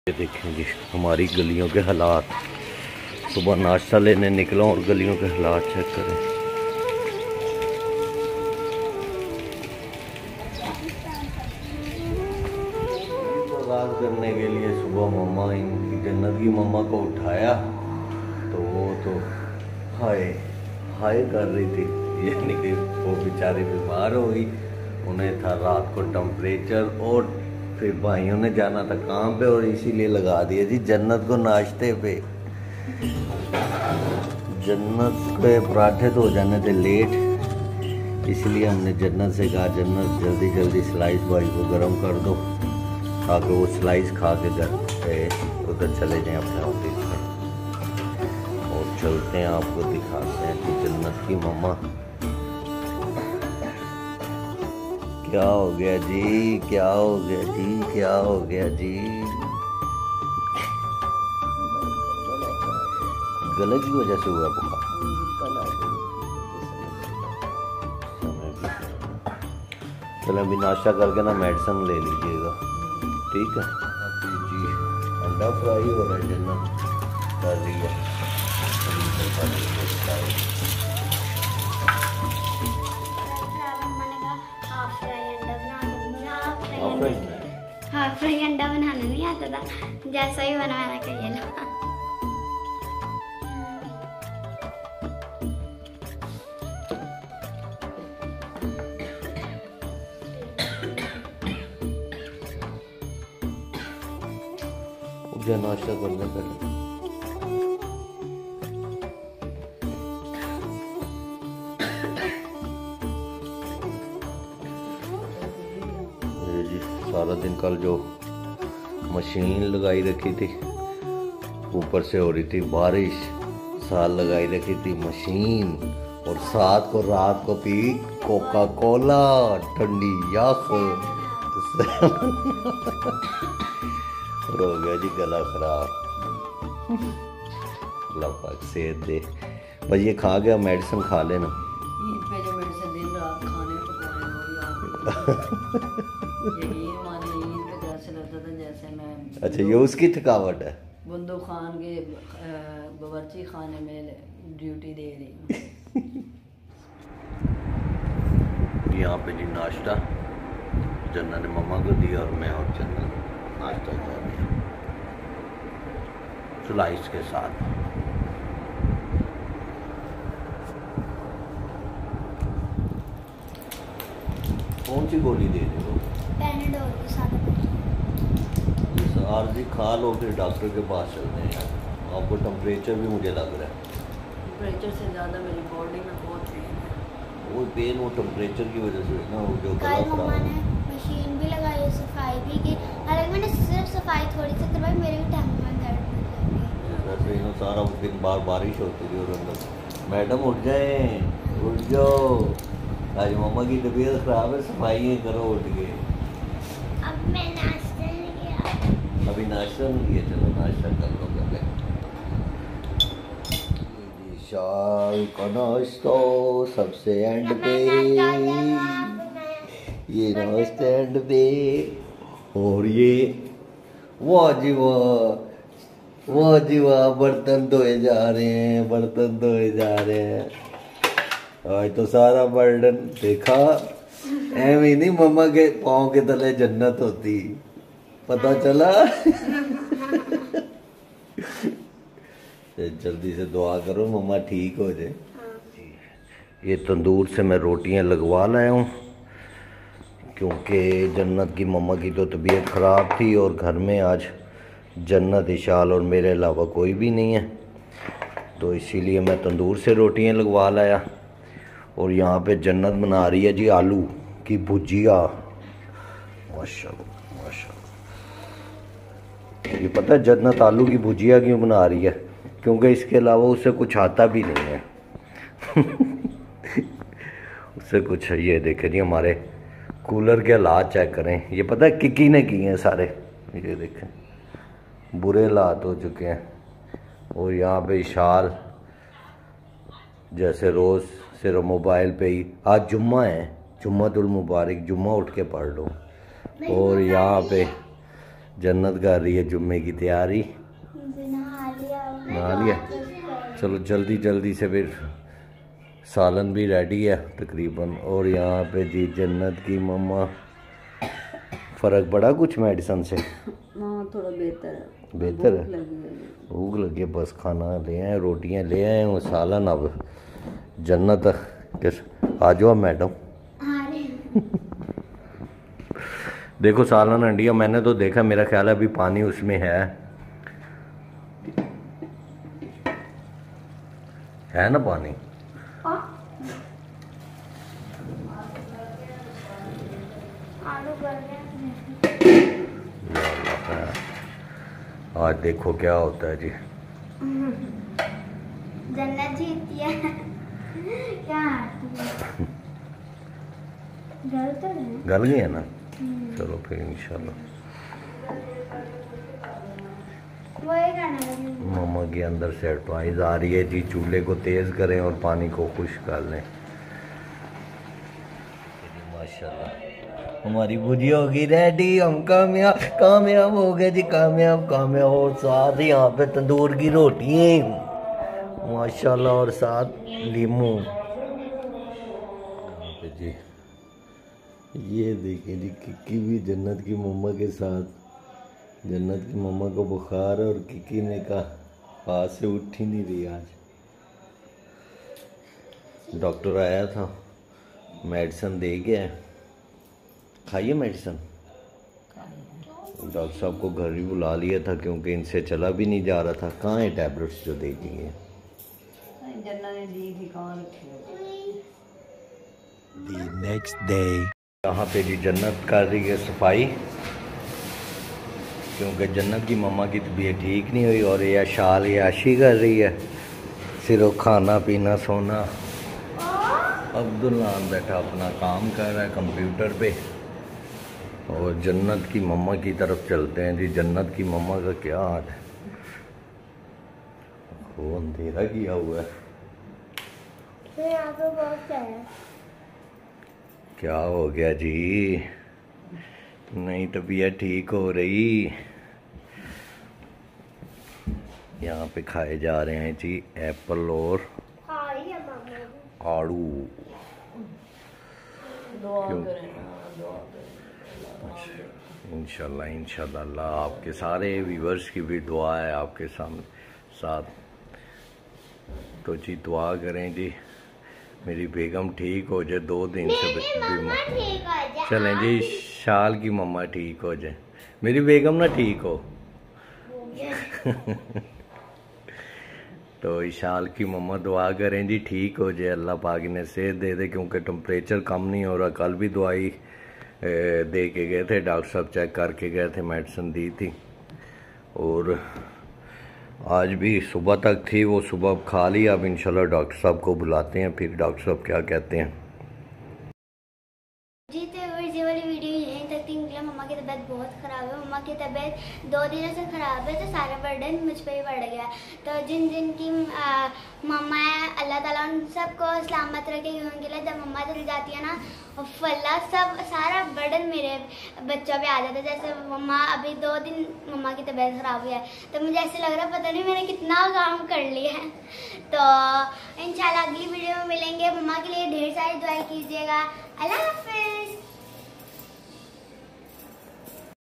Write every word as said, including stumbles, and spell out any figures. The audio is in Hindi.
ये देखें जी हमारी गलियों के हालात। सुबह नाश्ता लेने निकला और गलियों के हालात चेक करें। आगाज करने के लिए सुबह मम्मा इनकी जन्नत की मम्मा को उठाया तो वो तो हाय हाय कर रही थी, यानी कि वो बेचारी बीमार हो गई। उन्हें था रात को टेम्परेचर और फिर भाइयों ने जाना था काम पे और इसीलिए लगा दिया जी जन्नत को नाश्ते पे। जन्नत के पराठे तो हो जाने थे लेट, इसलिए हमने जन्नत से कहा जन्नत जल्दी जल्दी स्लाइस भाई को गर्म कर दो ताकि वो स्लाइस खा के घर उधर चले जाएं अपने ऑफिस में। और चलते हैं आपको दिखाते हैं कि जन्नत की मम्मा क्या हो गया जी, क्या हो गया जी, क्या हो गया जी। गले की वजह से हुआ बुखार। चलो अभी नाश्ता करके ना मेडिसिन ले लीजिएगा, ठीक है जी। अंडा फ्राई हो रहा है, जन्नत कर रही है। हाफ फ्राई अंडा बनाना नहीं आता था, जैसा ही बनाना कहिए लो। नाश्ता करने पहले सारा दिन कल जो मशीन लगाई रखी थी, ऊपर से हो रही थी बारिश, साल लगाई रखी थी मशीन और साथ को रात को पी कोका कोला ठंडी याख हो गया जी गला खराब। लपक से दे बस ये खा गया, मेडिसिन खा लेना। ईद पे जो मेडिसिन दिन रात खाने तो यही हमारी ईद पे जैसे लगता था जैसे मैं अच्छा ये उसकी थकावट है। बंदो खान के बावर्ची खाने में ड्यूटी दे रही हूँ। यहाँ पे जी नाश्ता जन्नत ने मम्मा को दिया और मैं और जन्नत नाश्ता कर रहे हैं स्लाइस के साथ। कौन सी गोली दे रहे हो? पैनाडोल के साथ आरजी खा लो फिर डॉक्टर के पास चलते हैं। आपको टेम्परेचर भी मुझे लग रहा है, टेम्परेचर से ज़्यादा मेरी बॉडी में बहुत पेन है। वो पेन वो टेम्परेचर की वजह से ना, वो जो गला कल मम्मा खराब ने मशीन भी लगाई, सफाई भी की। हालांकि मैंने सिर्फ सफाई थोड़ी सी करवाई, मेरे भी टांग में दर्द होने वैसे ही ना सारा दिन बार बारिश होती थी और अंदर मैडम उठ जाए उठ जाओ, आज मम्मा की तबीयत खराब है, सफाई करो उठ के। अब मैं नाश्ता नहीं किया, अभी नाश्ता नहीं किया, चलो नाश्ता कर लो पहले। शाल का नाश्ता सबसे एंड पे, ये नाश्ता एंड पे। और ये वाह जी वाह, वाह जी वाह, बर्तन धोए जा रहे हैं, बर्तन धोए जा रहे हैं। आज तो सारा बर्डन देखा, ऐਵੇਂ नहीं मम्मा के पाँव के तले जन्नत होती, पता चला। जल्दी से दुआ करो मम्मा ठीक हो जाए। ये तंदूर से मैं रोटियां लगवा लाया हूँ क्योंकि जन्नत की मम्मा की तो तबीयत ख़राब थी और घर में आज जन्नत इशाल और मेरे अलावा कोई भी नहीं है, तो इसीलिए मैं तंदूर से रोटियां लगवा लाया। और यहाँ पे जन्नत बना रही है जी आलू की भुजिया, माशाल्लाह माशाल्लाह। ये पता है जन्नत आलू की भुजिया क्यों बना रही है? क्योंकि इसके अलावा उसे कुछ आता भी नहीं है। उससे कुछ ये देखें जी, हमारे कूलर के हालात चेक करें। ये पता है किकी ने किए हैं सारे, ये देखें बुरे हालात हो चुके हैं। और यहाँ पे इशाल जैसे रोज़ सिर्फ मोबाइल पे ही, आज जुम्मा है, जुम्मतुल मुबारक, जुम्मा उठ के पढ़ लो। और यहाँ पे जन्नत कर रही है जुम्मे की तैयारी। नहा लिया नहा लिया, चलो जल्दी जल्दी से फिर सालन भी रेडी है तकरीबन। और यहाँ पे जी जन्नत की मम्मा, फ़र्क पड़ा कुछ मेडिसिन से? हाँ थोड़ा बेहतर है। बेहतर है, भूख लगी है, बस खाना ले आए, रोटियाँ ले आए और सालन। अब जन्नत किस आ जाओ मैडम। देखो सालन अंडिया, मैंने तो देखा, मेरा ख्याल है अभी पानी उसमें है है ना पानी? आज देखो क्या होता है जी। जन्नत जीती है क्या? गल तो नहीं? गल गई है ना, चलो फिर इंशाल्लाह। मामा के अंदर से एडवाइस आ रही है जी, चूल्हे को तेज करें और पानी को खुश्क कर लें। माशाल्लाह हमारी भुजी होगी रेडी, हम कामयाब कामयाब हो गए जी, कामयाब कामयाब। और साथ ही यहाँ पे तंदूर की रोटी माशाल्लाह, और साथ लीमू जी। ये देखिए जी, किकी भी जन्नत की मम्मा के साथ। जन्नत की मम्मा को बुखार है और किकी ने कहा पास से उठ ही नहीं रही आज। डॉक्टर आया था, मेडिसिन दे गया है, खाइए मेडिसिन। डॉक्टर साहब को घर ही बुला लिया था क्योंकि इनसे चला भी नहीं जा रहा था। कहाँ है टैबलेट्स जो दे दी है? नेक्स्ट डे यहाँ पे जी जन्नत कर रही है सफाई, क्योंकि जन्नत की मम्मा की तबीयत ठीक नहीं हुई और यह शाल याशी कर रही है, सिर्फ खाना पीना सोना। अब्दुल्ला बैठा अपना काम कर रहा है कंप्यूटर पे। और जन्नत की मम्मा की तरफ चलते हैं जी। जन्नत की मम्मा का क्या हाल है? वो अंधेरा किया हुआ है। यहाँ पे बहुत है। क्या हो गया जी? नहीं तबीयत ठीक हो रही। यहाँ पे खाए जा रहे हैं जी एप्पल और आड़ू। इंशाल्लाह इंशाल्लाह अल्लाह आपके सारे व्यूवर्स की भी दुआ है आपके सामने साथ। तो जी दुआ करें जी, मेरी बेगम ठीक हो जाए, दो दिन से बीमार। चलें जी, शाल की मम्मा ठीक हो जाए, मेरी बेगम ना ठीक हो। तो शाल की मम्मा दुआ करें जी ठीक हो जाए, अल्लाह पाक ने सेहत दे दे, क्योंकि टेम्परेचर कम नहीं हो रहा। कल भी दवाई दे के गए थे, डॉक्टर साहब चेक करके गए थे, मेडिसिन दी थी। और आज भी सुबह तक थी, वो सुबह खा ली। अब इंशाल्लाह डॉक्टर साहब को बुलाते हैं, फिर डॉक्टर साहब क्या कहते हैं। जी तो ये वाली वीडियो यहीं तक थी। मम्मा की तबीयत बहुत ख़राब है, मम्मा की तबीयत दो दिनों से ख़राब है, तो सारा बर्डन मुझ पर ही बढ़ गया। तो जिन जिन की मम्मा है, अल्लाह ताला उन सबको सलामत रखे, उनके लिए जब मम्मा चली जाती है ना, फल्ला सब सारा बर्डन मेरे बच्चों पे आ जाता है। जैसे मम्मा अभी दो दिन मम्मा की तबीयत ख़राब हुई है, तो मुझे ऐसे लग रहा है पता नहीं मैंने कितना काम कर लिया है। तो इंशाल्लाह अगली वीडियो में मिलेंगे। मम्मा के लिए ढेर सारी दुआएं कीजिएगा। अल्लाह हाफिज़।